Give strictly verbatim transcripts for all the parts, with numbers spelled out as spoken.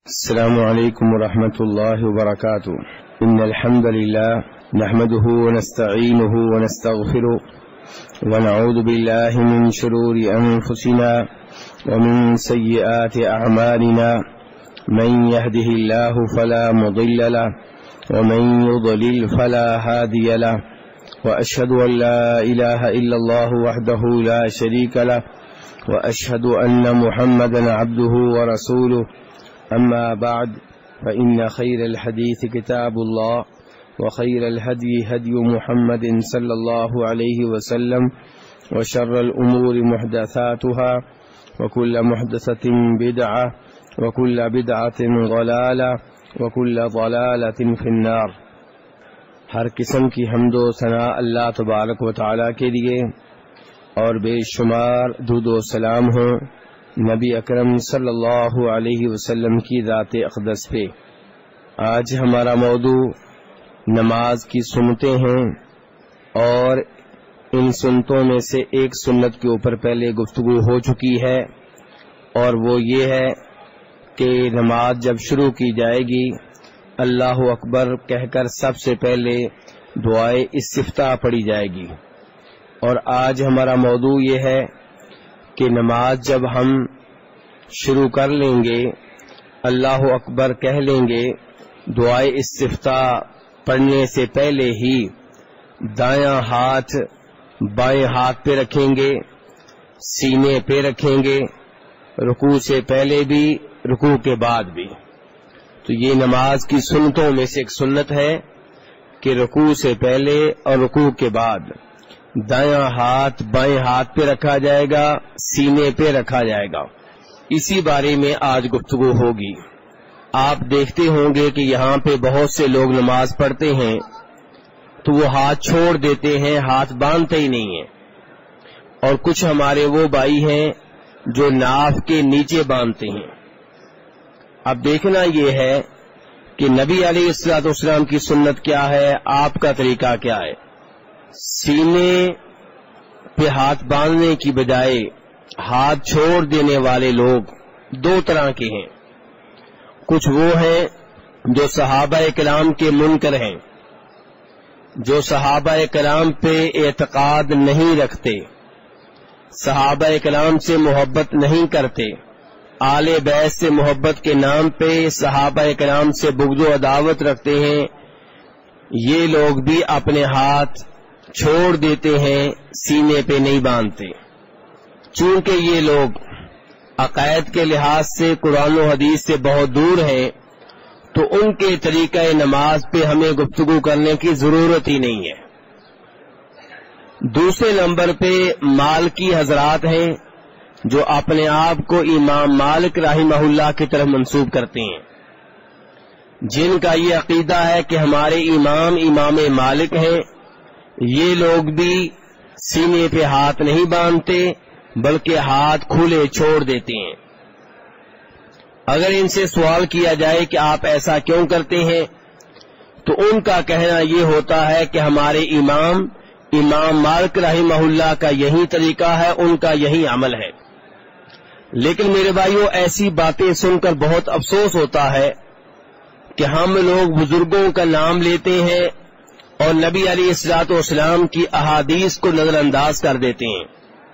السلام عليكم ورحمة الله وبركاته. إن الحمد لله نحمده ونستعينه ونستغفره ونعوذ بالله من شرور أنفسنا ومن سيئات أعمالنا. من يهده الله فلا مضل له ومن يضلل فلا هادي له، وأشهد أن لا إله إلا الله وحده لا شريك له، وأشهد أن محمدا عبده ورسوله. أما بعد، فإن خير الحديث كتاب الله، وخير الهدي هدي محمد صلى الله عليه وسلم، وشر الأمور محدثاتها، وكل محدثة بدعة، وكل بدعة ضلالة، وكل ضلالة في النار. ہر قسم کی حمد و ثنا اللہ تبارک و تعالی کے لیے، اور بے شمار درود و سلام ہوں نبی اکرم صلی اللہ علیہ وسلم کی ذات اقدس پہ. آج ہمارا موضوع نماز کی سنتیں ہیں، اور ان سنتوں میں سے ایک سنت کے اوپر پہلے گفتگو ہو چکی ہے، اور وہ یہ ہے کہ نماز جب شروع کی جائے گی اللہ اکبر کہہ کر سب سے پہلے دعائے استفتاح پڑھی جائے گی. اور آج ہمارا موضوع یہ ہے کہ نماز جب ہم شروع کر لیں گے، اللہ اکبر کہہ لیں گے، دعائے استفتاح پڑھنے سے پہلے ہی دایاں ہاتھ بائیں ہاتھ پہ رکھیں گے، سینے پہ رکھیں گے، رکوع سے پہلے بھی رکوع کے بعد بھی. تو یہ نماز کی سنتوں میں سے ایک سنت ہے کہ رکوع سے پہلے اور رکوع کے بعد دایاں ہاتھ بائیں ہاتھ پہ رکھا جائے گا، سینے پہ رکھا جائے گا. اسی بارے میں آج گفتگو ہوگی. آپ دیکھتے ہوں گے کہ یہاں پہ بہت سے لوگ نماز پڑھتے ہیں تو وہ ہاتھ چھوڑ دیتے ہیں، ہاتھ باندھتے ہی نہیں ہیں. اور کچھ ہمارے وہ بھائی ہیں جو ناف کے نیچے باندھتے ہیں. اب دیکھنا یہ ہے کہ نبی علیہ الصلوۃ والسلام کی سنت کیا ہے، آپ کا طریقہ کیا ہے. سینے پہ ہاتھ باندھنے کی بجائے ہاتھ چھوڑ دینے والے لوگ دو طرح کے ہیں. کچھ وہ ہیں جو صحابہ کرام کے منکر ہیں، جو صحابہ کرام پہ اعتقاد نہیں رکھتے، صحابہ کرام سے محبت نہیں کرتے، آل بیت سے محبت کے نام پہ صحابہ کرام سے بغض و عداوت رکھتے ہیں. یہ لوگ بھی اپنے ہاتھ چھوڑ دیتے ہیں، سینے پہ نہیں باندھتے. چونکہ یہ لوگ عقائد کے لحاظ سے قرآن و حدیث سے بہت دور ہیں، تو ان کے طریقہ نماز پہ ہمیں گفتگو کرنے کی ضرورت ہی نہیں ہے. دوسرے نمبر پہ مالکی حضرات ہیں جو اپنے آپ کو امام مالک رحمہ اللہ کی طرف منسوب کرتے ہیں، جن کا یہ عقیدہ ہے کہ ہمارے امام امام مالک ہیں. یہ لوگ بھی سینے پہ ہاتھ نہیں باندھتے بلکہ ہاتھ کھلے چھوڑ دیتے ہیں. اگر ان سے سوال کیا جائے کہ آپ ایسا کیوں کرتے ہیں، تو ان کا کہنا یہ ہوتا ہے کہ ہمارے امام امام مالک رحمہ اللہ کا یہی طریقہ ہے، ان کا یہی عمل ہے. لیکن میرے بھائیوں، ایسی باتیں سن کر بہت افسوس ہوتا ہے کہ ہم لوگ بزرگوں کا نام لیتے ہیں اور نبی علیہ الصلوۃ والسلام کی احادیث کو نظر انداز کر دیتے ہیں.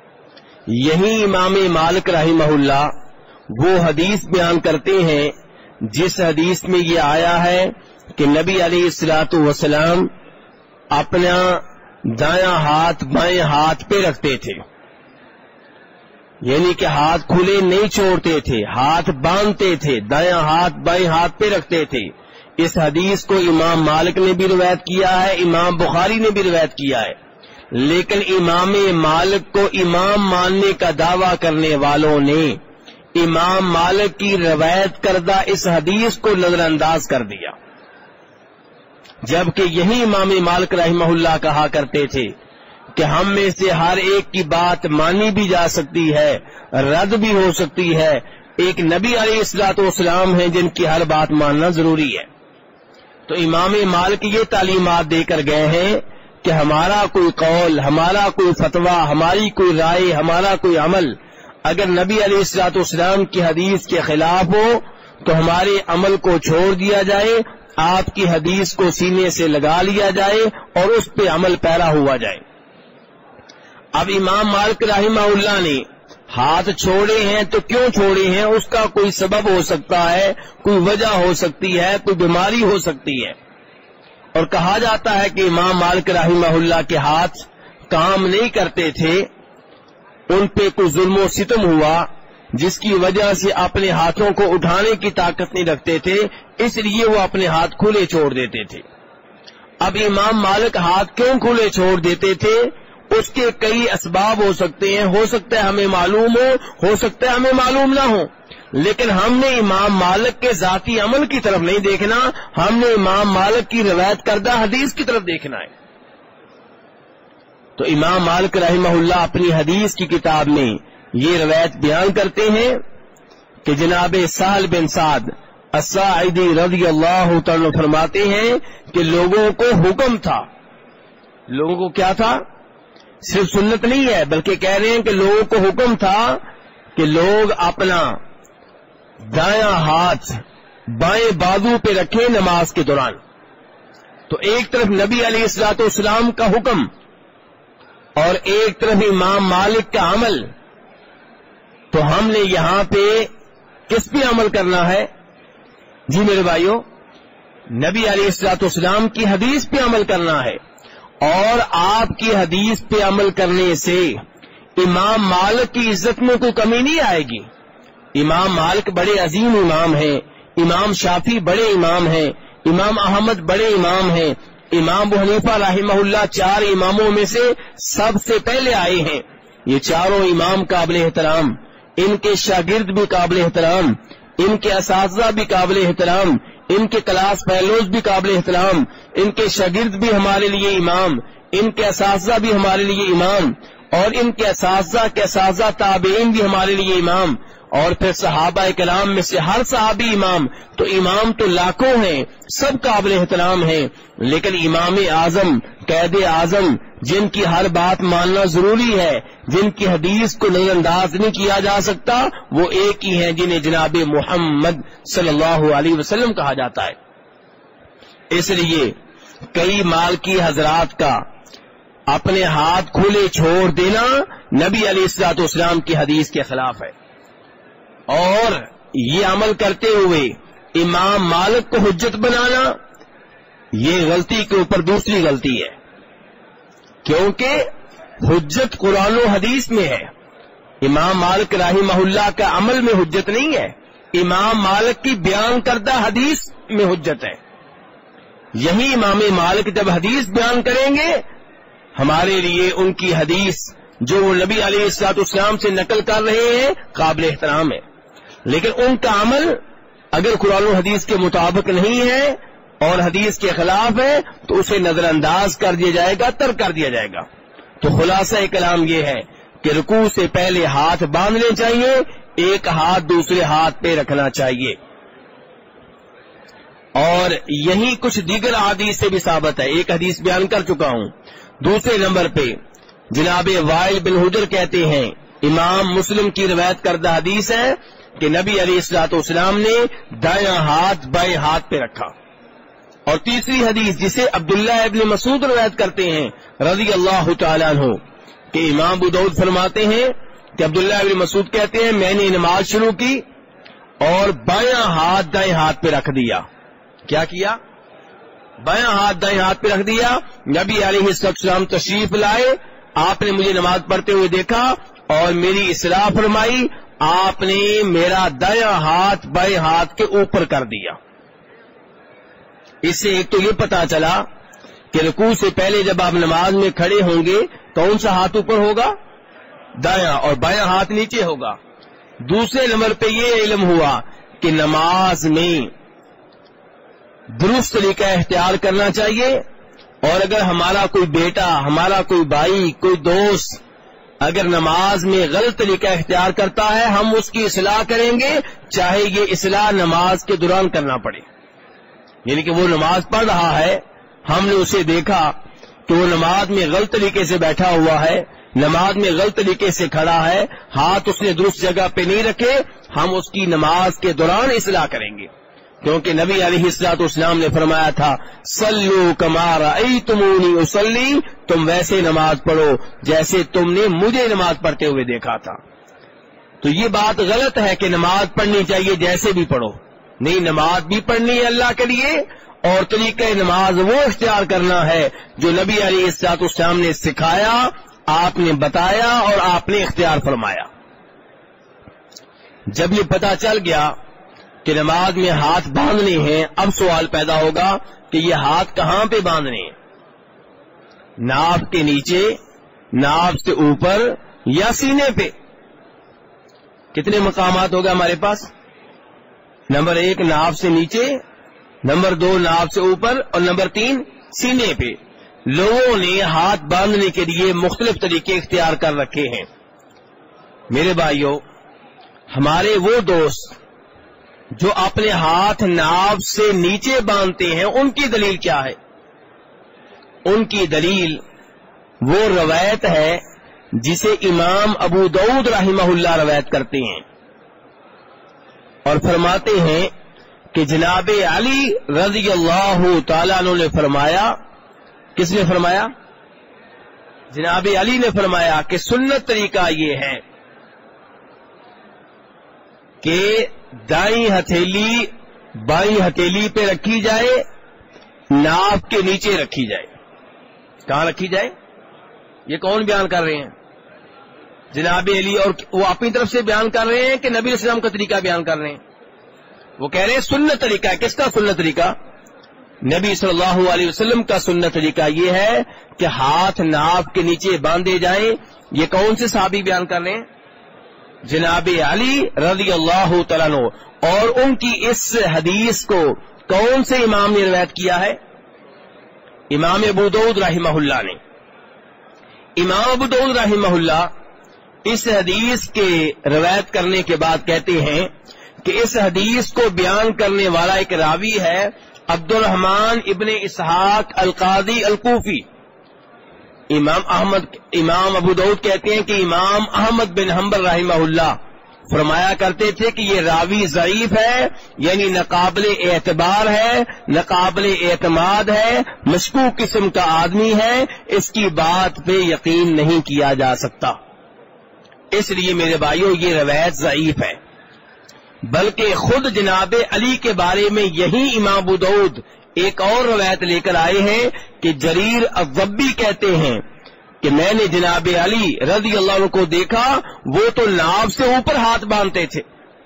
یہی امام مالک رحمہ اللہ وہ حدیث بیان کرتے ہیں جس حدیث میں یہ آیا ہے کہ نبی علیہ الصلوۃ والسلام اپنا دایاں ہاتھ بائیں ہاتھ پہ رکھتے تھے، یعنی کہ ہاتھ کھلے نہیں چھوڑتے تھے، ہاتھ باندھتے تھے، دایاں ہاتھ بائیں ہاتھ پہ رکھتے تھے. اس حدیث کو امام مالک نے بھی روایت کیا ہے، امام بخاری نے بھی روایت کیا ہے. لیکن امام مالک کو امام ماننے کا دعویٰ کرنے والوں نے امام مالک کی روایت کردہ اس حدیث کو نظر انداز کر دیا، جبکہ یہی امام مالک رحمہ اللہ کہا کرتے تھے کہ ہم میں سے ہر ایک کی بات مانی بھی جا سکتی ہے، رد بھی ہو سکتی ہے. ایک نبی علیہ الصلوۃ والسلام ہیں جن کی ہر بات ماننا ضروری ہے. تو امام مالک یہ تعلیمات دے کر گئے ہیں کہ ہمارا کوئی قول، ہمارا کوئی فتویٰ، ہماری کوئی رائے، ہمارا کوئی عمل اگر نبی علیہ الصلوۃ والسلام کی حدیث کے خلاف ہو تو ہمارے عمل کو چھوڑ دیا جائے، آپ کی حدیث کو سینے سے لگا لیا جائے اور اس پہ عمل پیرا ہوا جائے۔ اب امام مالک رحمہ اللہ نے ہاتھ چھوڑے ہیں تو کیوں چھوڑے ہیں؟ اس کا کوئی سبب ہو سکتا ہے، کوئی وجہ ہو سکتی ہے، کوئی بیماری ہو سکتی ہے، اور کہا جاتا ہے کہ امام مالک رحمہ اللہ کے ہاتھ کام نہیں کرتے تھے، ان پہ کوئی ظلم و ستم ہوا جس کی وجہ سے اپنے ہاتھوں کو اٹھانے کی طاقت نہیں رکھتے تھے، اس لیے وہ اپنے ہاتھ کھلے چھوڑ دیتے تھے۔ اب امام مالک ہاتھ کیوں کھلے چھوڑ دیتے تھے؟ اس کے کئی اسباب ہو سکتے ہیں، ہو سکتا ہے ہمیں معلوم ہو، ہو سکتا ہے ہمیں معلوم نہ ہو، لیکن ہم نے امام مالک کے ذاتی عمل کی طرف نہیں دیکھنا، ہم نے امام مالک کی روایت کردہ حدیث کی طرف دیکھنا ہے۔ تو امام مالک رحمہ اللہ اپنی حدیث کی کتاب میں یہ روایت بیان کرتے ہیں کہ جناب سہل بن سعد الساعدی رضی اللہ تعالی فرماتے ہیں کہ لوگوں کو حکم تھا، لوگوں کو کیا تھا؟ صرف سنت نہیں ہے، بلکہ کہہ رہے ہیں کہ لوگوں کو حکم تھا کہ لوگ اپنا دایاں ہاتھ بائیں بازو پہ رکھیں نماز کے دوران۔ تو ایک طرف نبی علیہ الصلوۃ والسلام کا حکم اور ایک طرف امام مالک کا عمل، تو ہم نے یہاں پہ کس پہ عمل کرنا ہے؟ جی میرے بھائیوں، نبی علیہ الصلوۃ والسلام کی حدیث پہ عمل کرنا ہے، اور آپ کی حدیث پہ عمل کرنے سے امام مالک کی عزت میں کوئی کمی نہیں آئے گی۔ امام مالک بڑے عظیم امام ہیں، امام شافعی بڑے امام ہیں، امام احمد بڑے امام ہیں، امام ابو حنیفہ رحمہ اللہ چار اماموں میں سے سب سے پہلے آئے ہیں۔ یہ چاروں امام قابل احترام، ان کے شاگرد بھی قابل احترام، ان کے اساتذہ بھی قابل احترام، ان کے کلاس فیلوز بھی قابل احترام، ان کے شاگرد بھی ہمارے لیے امام، ان کے اساتذہ بھی ہمارے لیے امام، اور ان کے اساتذہ کے اساتذہ تابعین بھی ہمارے لیے امام، اور پھر صحابہ کرام میں سے ہر صحابی امام۔ تو امام تو لاکھوں ہیں، سب قابل احترام ہیں، لیکن امام اعظم، قائد اعظم، جن کی ہر بات ماننا ضروری ہے، جن کی حدیث کو نظر انداز نہیں کیا جا سکتا، وہ ایک ہی ہیں جنہیں جناب محمد صلی اللہ علیہ وسلم کہا جاتا ہے۔ اس لیے کئی مالکی حضرات کا اپنے ہاتھ کھلے چھوڑ دینا نبی علیہ الصلوۃ والسلام کی حدیث کے خلاف ہے، اور یہ عمل کرتے ہوئے امام مالک کو حجت بنانا، یہ غلطی کے اوپر دوسری غلطی ہے، کیونکہ حجت قرآن و حدیث میں ہے، امام مالک رحمہ اللہ کا عمل میں حجت نہیں ہے، امام مالک کی بیان کردہ حدیث میں حجت ہے۔ یہی امام مالک جب حدیث بیان کریں گے، ہمارے لیے ان کی حدیث جو وہ نبی علیہ الصلوۃ والسلام سے نقل کر رہے ہیں قابل احترام ہے، لیکن ان کا عمل اگر قرآن و حدیث کے مطابق نہیں ہے اور حدیث کے خلاف ہے تو اسے نظر انداز کر دیا جائے گا، ترک کر دیا جائے گا۔ تو خلاصہ کلام یہ ہے کہ رکوع سے پہلے ہاتھ باندھنے چاہیے، ایک ہاتھ دوسرے ہاتھ پہ رکھنا چاہیے، اور یہی کچھ دیگر احادیث سے بھی ثابت ہے۔ ایک حدیث بیان کر چکا ہوں۔ دوسرے نمبر پہ جناب وائل بن حجر کہتے ہیں، امام مسلم کی روایت کردہ حدیث ہے کہ نبی علیہ الصلوۃ والسلام نے دایاں ہاتھ بائیں ہاتھ پہ رکھا۔ اور تیسری حدیث جسے عبداللہ ابن مسعود روایت کرتے ہیں رضی اللہ تعالیٰ عنہ، کہ امام ابو داؤد فرماتے ہیں کہ عبداللہ ابن مسعود کہتے ہیں میں نے نماز شروع کی اور بایاں ہاتھ دائیں ہاتھ پہ رکھ دیا۔ کیا کیا؟ بایاں ہاتھ دائیں ہاتھ پہ رکھ دیا۔ نبی علیہ السلام تشریف لائے، آپ نے مجھے نماز پڑھتے ہوئے دیکھا اور میری اصلاح فرمائی، آپ نے میرا دایاں ہاتھ بائیں ہاتھ کے اوپر کر دیا۔ اس سے ایک تو یہ پتا چلا کہ رکوع سے پہلے جب آپ نماز میں کھڑے ہوں گے کون سا ہاتھ اوپر ہوگا؟ دایاں، اور بایاں ہاتھ نیچے ہوگا۔ دوسرے نمبر پہ یہ علم ہوا کہ نماز میں درست طریقہ اختیار کرنا چاہیے، اور اگر ہمارا کوئی بیٹا، ہمارا کوئی بھائی، کوئی دوست اگر نماز میں غلط طریقہ اختیار کرتا ہے ہم اس کی اصلاح کریں گے، چاہے یہ اصلاح نماز کے دوران کرنا پڑے۔ یعنی کہ وہ نماز پڑھ رہا ہے، ہم نے اسے دیکھا کہ وہ نماز میں غلط طریقے سے بیٹھا ہوا ہے، نماز میں غلط طریقے سے کھڑا ہے، ہاتھ اس نے درست جگہ پہ نہیں رکھے، ہم اس کی نماز کے دوران اصلاح کریں گے، کیونکہ نبی علیہ الصلوۃ والسلام نے فرمایا تھا صلو کما رأیتمونی اصلی، تم ویسے نماز پڑھو جیسے تم نے مجھے نماز پڑھتے ہوئے دیکھا تھا۔ تو یہ بات غلط ہے کہ نماز پڑھنی چاہیے جیسے بھی پڑھو، نہیں، نماز بھی پڑھنی ہے اللہ کے لیے، اور طریقہ نماز وہ اختیار کرنا ہے جو نبی علیہ الصلوۃ والسلام نے سکھایا، آپ نے بتایا اور آپ نے اختیار فرمایا۔ جب یہ پتہ چل گیا کہ نماز میں ہاتھ باندھنے ہیں، اب سوال پیدا ہوگا کہ یہ ہاتھ کہاں پہ باندھنے ہیں؟ ناف کے نیچے، ناف سے اوپر یا سینے پہ؟ کتنے مقامات ہوگا ہمارے پاس؟ نمبر ایک ناف سے نیچے، نمبر دو ناف سے اوپر، اور نمبر تین سینے پہ۔ لوگوں نے ہاتھ باندھنے کے لیے مختلف طریقے اختیار کر رکھے ہیں۔ میرے بھائیوں، ہمارے وہ دوست جو اپنے ہاتھ ناف سے نیچے باندھتے ہیں، ان کی دلیل کیا ہے؟ ان کی دلیل وہ روایت ہے جسے امام ابو داؤد رحمہ اللہ روایت کرتے ہیں، اور فرماتے ہیں کہ جناب علی رضی اللہ تعالیٰ عنہ نے فرمایا، کس نے فرمایا؟ جناب علی نے فرمایا کہ سنت طریقہ یہ ہے کہ دائیں ہتھیلی بائیں ہتھیلی پہ رکھی جائے، ناف کے نیچے رکھی جائے۔ کہاں رکھی جائے؟ یہ کون بیان کر رہے ہیں؟ جناب علی، اور وہ اپنی طرف سے بیان کر رہے ہیں کہ نبی علیہ السلام کا طریقہ بیان کر رہے ہیں؟ وہ کہہ رہے ہیں سنت طریقہ ہے۔ کس کا سنت طریقہ؟ نبی صلی اللہ علیہ وسلم کا سنت طریقہ یہ ہے کہ ہاتھ ناف کے نیچے باندھے جائیں۔ یہ کون سے صحابی بیان کر رہے ہیں؟ جناب علی رضی اللہ تعالیٰ عنہ۔ اور ان کی اس حدیث کو کون سے امام نے روایت کیا ہے؟ امام ابو داؤد رحمہ اللہ نے۔ امام ابو داؤد رحمہ اللہ اس حدیث کے روایت کرنے کے بعد کہتے ہیں کہ اس حدیث کو بیان کرنے والا ایک راوی ہے عبد الرحمن ابن اسحاق القاضی الکوفی۔ امام احمد امام ابو داؤد کہتے ہیں کہ امام احمد بن حنبل رحمہ اللہ فرمایا کرتے تھے کہ یہ راوی ضعیف ہے، یعنی ناقابل اعتبار ہے، ناقابل اعتماد ہے، مشکوک قسم کا آدمی ہے، اس کی بات پہ یقین نہیں کیا جا سکتا۔ اس لیے میرے بھائیوں یہ روایت ضعیف ہے۔ بلکہ خود جناب علی کے بارے میں یہی امام ابو داؤد ایک اور روایت لے کر آئے ہیں کہ جریر الضبی کہتے ہیں کہ میں نے جناب علی رضی اللہ عنہ کو دیکھا، وہ تو ناف سے اوپر ہاتھ باندھتے تھے۔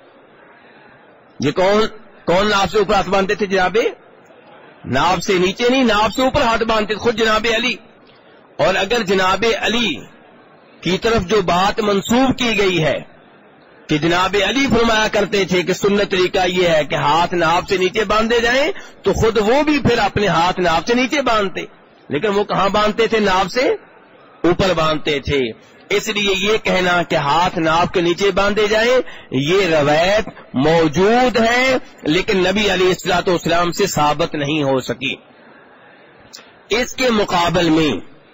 یہ کون کون ناف سے اوپر ہاتھ باندھتے تھے؟ جناب ناف سے نیچے نہیں، ناف سے اوپر ہاتھ باندھتے تھے خود جناب علی۔ اور اگر جناب علی کی طرف جو بات منسوب کی گئی ہے کہ جناب علی فرمایا کرتے تھے کہ سنت طریقہ یہ ہے کہ ہاتھ ناف سے نیچے باندھے جائیں، تو خود وہ بھی پھر اپنے ہاتھ ناف سے نیچے باندھتے، لیکن وہ کہاں باندھتے تھے؟ ناف سے اوپر باندھتے تھے۔ اس لیے یہ کہنا کہ ہاتھ ناف کے نیچے باندھے جائیں یہ روایت موجود ہے، لیکن نبی علیہ الصلوۃ والسلام سے ثابت نہیں ہو سکی۔ اس کے مقابل میں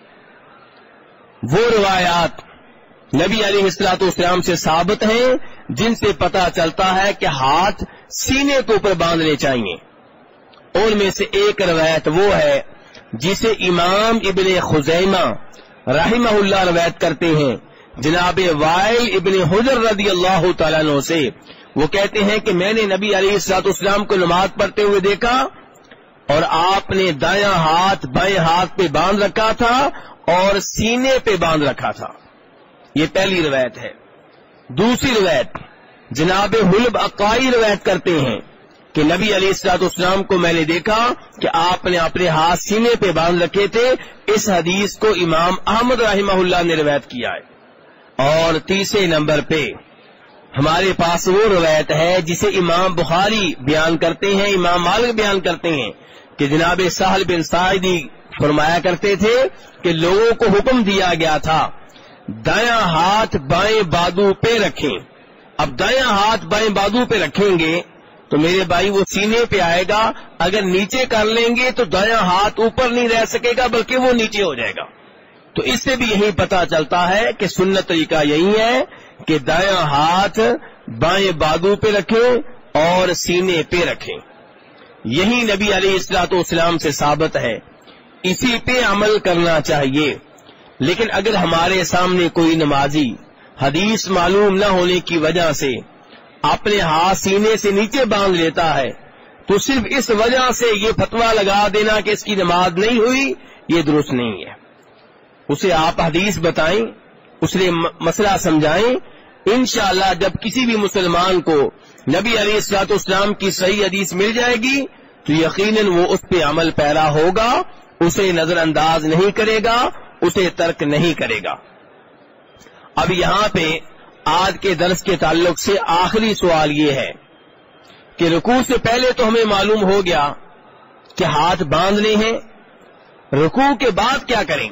وہ روایات نبی علیہ الصلوۃ والسلام سے ثابت ہیں جن سے پتہ چلتا ہے کہ ہاتھ سینے کے اوپر باندھنے چاہیے۔ ان میں سے ایک روایت وہ ہے جسے امام ابن خزیمہ رحمہ اللہ روایت کرتے ہیں جناب وائل ابن حجر رضی اللہ تعالیٰ عنہ سے۔ وہ کہتے ہیں کہ میں نے نبی علیہ الصلوۃ والسلام کو نماز پڑھتے ہوئے دیکھا، اور آپ نے دایاں ہاتھ بائیں ہاتھ پہ باندھ رکھا تھا اور سینے پہ باندھ رکھا تھا۔ یہ پہلی روایت ہے۔ دوسری روایت جناب حلب عقائی روایت کرتے ہیں کہ نبی علیہ الصلوۃ والسلام کو میں نے دیکھا کہ آپ نے اپنے ہاتھ سینے پہ باندھ رکھے تھے۔ اس حدیث کو امام احمد رحمہ اللہ نے روایت کیا ہے۔ اور تیسرے نمبر پہ ہمارے پاس وہ روایت ہے جسے امام بخاری بیان کرتے ہیں، امام مالک بیان کرتے ہیں کہ جناب سہل بن ساعدی فرمایا کرتے تھے کہ لوگوں کو حکم دیا گیا تھا دایاں ہاتھ بائیں بازو پہ رکھیں۔ اب دایاں ہاتھ بائیں بازو پہ رکھیں گے تو میرے بھائی وہ سینے پہ آئے گا، اگر نیچے کر لیں گے تو دایاں ہاتھ اوپر نہیں رہ سکے گا بلکہ وہ نیچے ہو جائے گا۔ تو اس سے بھی یہی پتا چلتا ہے کہ سنت طریقہ یہی ہے کہ دایاں ہاتھ بائیں بازو پہ رکھیں اور سینے پہ رکھیں. یہی نبی علیہ الصلوۃ والسلام سے ثابت ہے, اسی پہ عمل کرنا چاہیے. لیکن اگر ہمارے سامنے کوئی نمازی حدیث معلوم نہ ہونے کی وجہ سے اپنے ہاتھ سینے سے نیچے باندھ لیتا ہے تو صرف اس وجہ سے یہ فتویٰ لگا دینا کہ اس کی نماز نہیں ہوئی, یہ درست نہیں ہے. اسے آپ حدیث بتائیں, اسے مسئلہ سمجھائیں. انشاءاللہ جب کسی بھی مسلمان کو نبی علیہ الصلوۃ والسلام کی صحیح حدیث مل جائے گی تو یقیناً وہ اس پہ عمل پیرا ہوگا, اسے نظر انداز نہیں کرے گا, اسے ترک نہیں کرے گا. اب یہاں پہ آج کے درس کے تعلق سے آخری سوال یہ ہے کہ رکوع سے پہلے تو ہمیں معلوم ہو گیا کہ ہاتھ باندھنے ہیں, رکوع کے بعد کیا کریں؟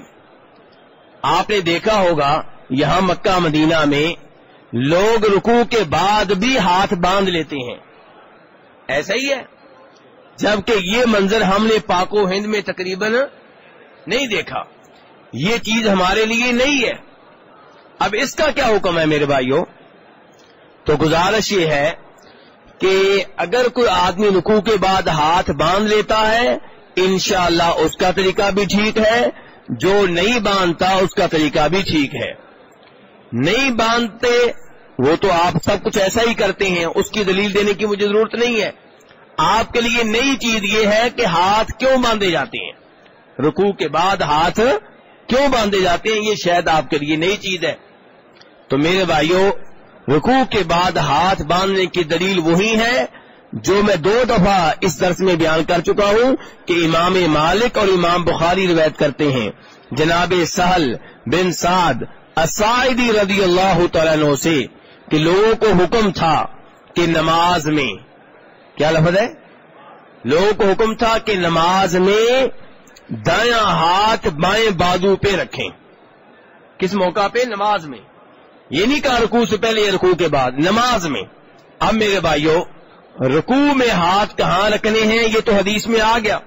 آپ نے دیکھا ہوگا یہاں مکہ مدینہ میں لوگ رکوع کے بعد بھی ہاتھ باندھ لیتے ہیں, ایسا ہی ہے, جبکہ یہ منظر ہم نے پاک و ہند میں تقریباً نہیں دیکھا. یہ چیز ہمارے لیے نہیں ہے. اب اس کا کیا حکم ہے میرے بھائیوں؟ تو گزارش یہ ہے کہ اگر کوئی آدمی رکوع کے بعد ہاتھ باندھ لیتا ہے انشاءاللہ اس کا طریقہ بھی ٹھیک ہے, جو نہیں باندھتا اس کا طریقہ بھی ٹھیک ہے. نہیں باندھتے وہ تو آپ سب کچھ ایسا ہی کرتے ہیں, اس کی دلیل دینے کی مجھے ضرورت نہیں ہے. آپ کے لیے نئی چیز یہ ہے کہ ہاتھ کیوں باندھے جاتے ہیں, رکوع کے بعد ہاتھ کیوں باندھے جاتے ہیں, یہ شاید آپ کے لیے نئی چیز ہے. تو میرے بھائیوں, رکوع کے بعد ہاتھ باندھنے کی دلیل وہی ہے جو میں دو دفعہ اس درس میں بیان کر چکا ہوں کہ امام مالک اور امام بخاری روایت کرتے ہیں جناب سہل بن سعد الساعدی رضی اللہ تعالیٰ عنہ سے کہ لوگوں کو حکم تھا کہ نماز میں, کیا لفظ ہے, لوگوں کو حکم تھا کہ نماز میں دایاں ہاتھ بائیں بازو پہ رکھیں. کس موقع پہ؟ نماز میں. یہ نہیں کہا رکوع سے پہلے یا رکوع کے بعد, نماز میں. اب میرے بھائیوں, رکوع میں ہاتھ کہاں رکھنے ہیں یہ تو حدیث میں آ گیا,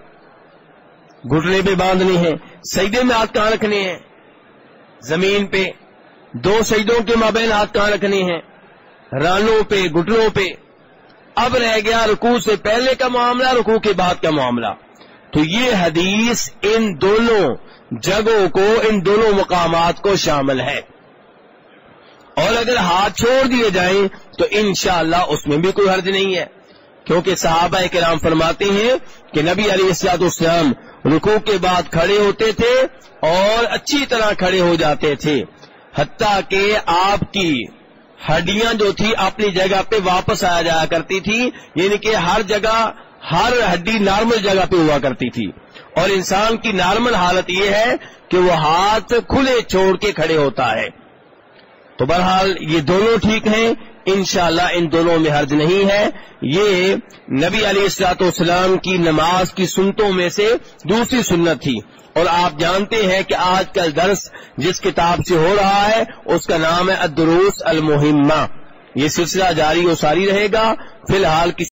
گھٹنے پہ باندھنے ہیں. سجدے میں ہاتھ کہاں رکھنے ہیں؟ زمین پہ. دو سجدوں کے مابین ہاتھ کہاں رکھنے ہیں؟ رانوں پہ, گھٹنوں پہ. اب رہ گیا رکوع سے پہلے کا معاملہ, رکوع کے بعد کا معاملہ. تو یہ حدیث ان دونوں جگہوں کو, ان دونوں مقامات کو شامل ہے. اور اگر ہاتھ چھوڑ دیے جائیں تو انشاءاللہ اس میں بھی کوئی حرج نہیں ہے, کیونکہ صحابہ کرام فرماتے ہیں کہ نبی علیہ الصلوۃ والسلام رکوع کے بعد کھڑے ہوتے تھے اور اچھی طرح کھڑے ہو جاتے تھے, حتیٰ کہ آپ کی ہڈیاں جو تھی اپنی جگہ پہ واپس آ جایا کرتی تھی, یعنی کہ ہر جگہ ہر ہڈی نارمل جگہ پہ ہوا کرتی تھی. اور انسان کی نارمل حالت یہ ہے کہ وہ ہاتھ کھلے چھوڑ کے کھڑے ہوتا ہے. تو بہرحال یہ دونوں ٹھیک ہیں, انشاءاللہ ان دونوں میں حرج نہیں ہے. یہ نبی علیہ الصلوۃ والسلام کی نماز کی سنتوں میں سے دوسری سنت تھی. اور آپ جانتے ہیں کہ آج کل درس جس کتاب سے ہو رہا ہے اس کا نام ہے الدروس المہمہ. یہ سلسلہ جاری و ساری رہے گا. فی الحال کسی